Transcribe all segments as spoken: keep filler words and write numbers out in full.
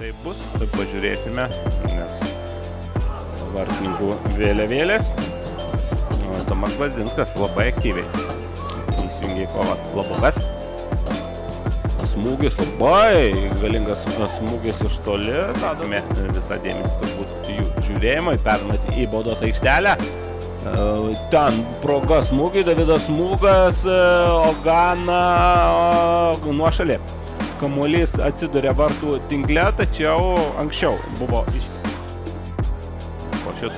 Tai bus, tai pažiūrėsime, nes vartininkų vėliavėlės. Tomas Gvazdinskas labai aktyviai įsijungė į kovą. Labukas. Smūgis labai galingas smūgis iš toli. Tadome visą dėmesį turbūt jų žiūrėjimai. Perdamas į baudos aikštelę. Ten proga smūgiai, Davidas Smūgas, Ogana nuošalė. Kamuolys atsiduria vartų tinkle, tačiau anksčiau buvo Košius.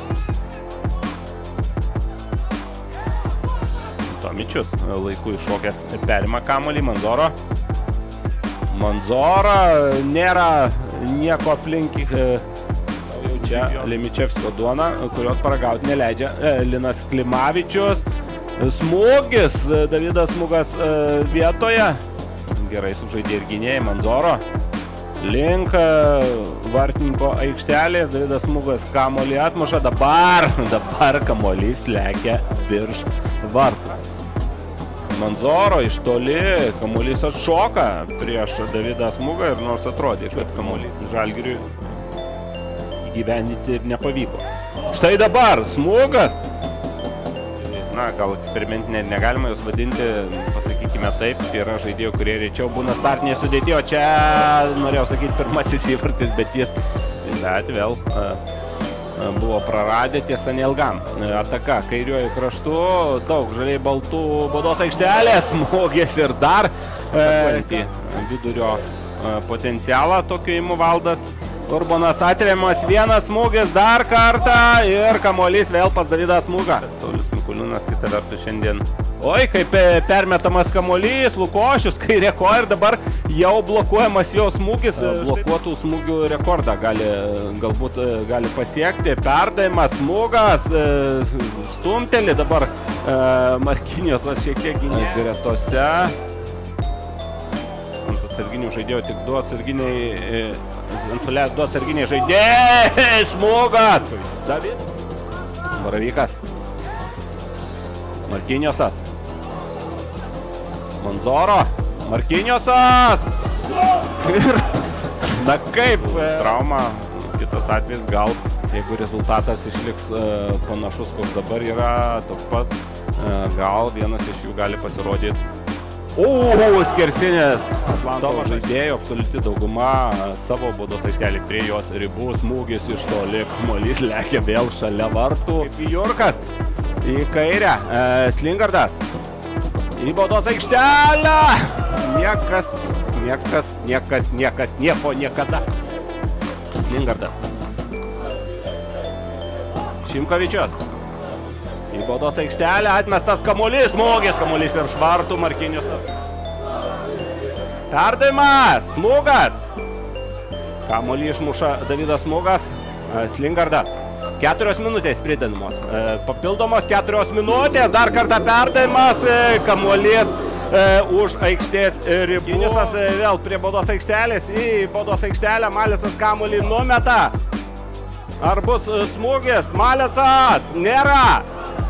Tomičius laiku iššokęs perima kamuolį. Manzoro. Manzoro nėra nieko aplink. Jau čia Lemičevskio duona, kurios paragauti neleidžia Linas Klimavičius. Smūgis, Davidas Smūgas vietoje. Gerai sužaidė ir gynėjai. Manzoro link vartininko aikštelės. Davidas Smūgas kamuolį atmuša. Dabar, dabar kamuolys lekia virš vartų. Manzoro iš toli kamuolys atšoka prieš Davidą Smūgą ir nors atrodė, kad kamuolys Žalgiriui įgyvendinti ir nepavyko. Štai dabar Smūgas. Na, gal eksperimentinė negalima jūs vadinti, pasakykime taip, yra žaidėjų, kurie rečiau būna startinėje sudėtyje, o čia norėjau sakyti pirmasis įvartis, bet jis bet vėl a, a, buvo praradę tiesa neilgam. Ataka kairiuoju kraštu, daug žaliai baltų baudos aikštelės, smūgis ir dar e, vidurio e, potencialą tokio įmų Valdas Urbonas atremiamas, vienas smūgis dar kartą ir kamuolys vėl pas Davidą Smūgą. Saulius Mikuliūnas kita vertus šiandien. Oi, kaip permetamas kamuolys, Lukošius kairė koja ir dabar jau blokuojamas jo smūgis. Blokuotų smūgių rekordą gali, galbūt gali pasiekti. Perdavimas, Smūgas, stumteli dabar Markiniosas šiek tiek gynė gretose. Ant atsarginių žaidėjų tik du atsarginiai ant suolės du atsarginiai žaidėjai. Smūgas. David. Baravykas. Markiniosas. Manzoro. Markiniosas. Ir na kaip trauma. Kitas atvejis gal, jeigu rezultatas išliks panašus, koks dabar yra, toks pat, gal vienas iš jų gali pasirodyti. O, skersinės Atlanto žaidėjų, absoliuti dauguma savo baudos aikštelį prie jos ribų. Smūgis iš toli, kamuolys lekia vėl šalia vartų. Jurkas į kairę, e, Slingardas į baudos aikštelę. Niekas, niekas, niekas, niekas, nieko, niekada. Slingardas. Šimkavičius. Į baudos aikštelę atmestas kamuolys, smūgis, kamuolys virš vartų, Markiniosas. Perdavimas, Smūgas. Kamuolį išmuša Davidas Smūgas, Slingardas. Keturios minutės pridedamos, papildomos keturios minutės, dar kartą perdavimas, kamuolys už aikštės ribų. Markiniosas vėl prie baudos aikštelės, į baudos aikštelę, Malėcas kamuolį numeta. Ar bus smūgis? Malėcas, nėra.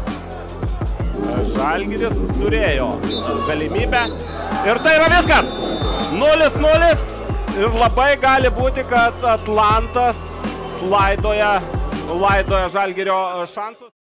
Žalgiris turėjo galimybę ir tai yra viskas. nulis nulis ir labai gali būti, kad Atlantas laidoja, laidoja Žalgirio šansus.